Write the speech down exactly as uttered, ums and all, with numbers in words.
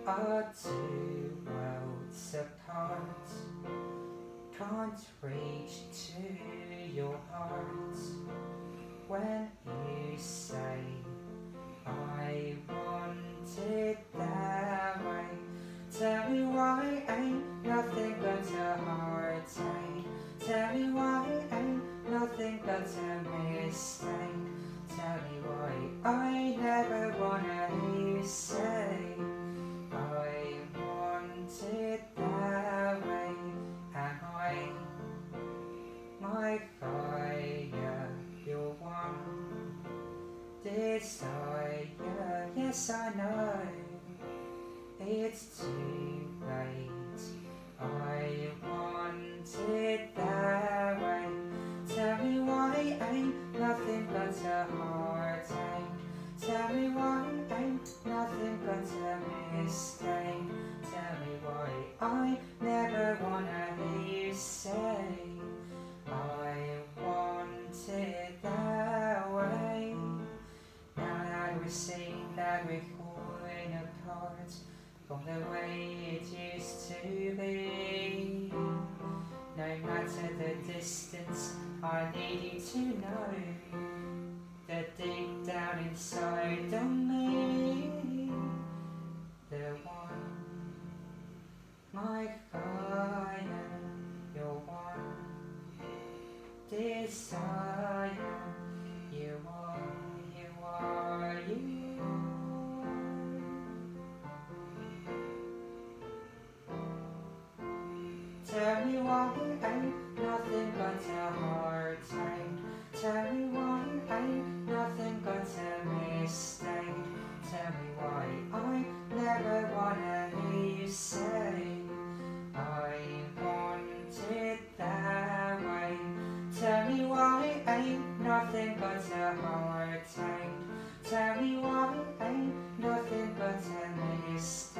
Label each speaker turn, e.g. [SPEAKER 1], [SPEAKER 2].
[SPEAKER 1] are two worlds apart. Can't reach to your heart when you say I want it that way. Tell me why ain't nothing but a heartache. Tell me why ain't nothing but a mistake. Tell me why I never wanna hear you say I want it that way. Am I my fire, your one desire? Yes, I know it's too late. I want it that way. Tell me why ain't nothing but a heartache. Tell me why ain't nothing but a mistake. Tell me why I never wanna hear you say I want it that way. Now that we've seen that we're falling apart from the way it used to be, no matter the distance, I need you to know that deep down inside of me, the one, my fire, your one desire. You are, you are, you. Tell me why ain't nothing but a heartache. Tell me why ain't nothing but a mistake. Tell me why I never wanna hear you say I want it that way. Tell me why ain't nothing but a heartache. Tell me why ain't nothing but a mistake.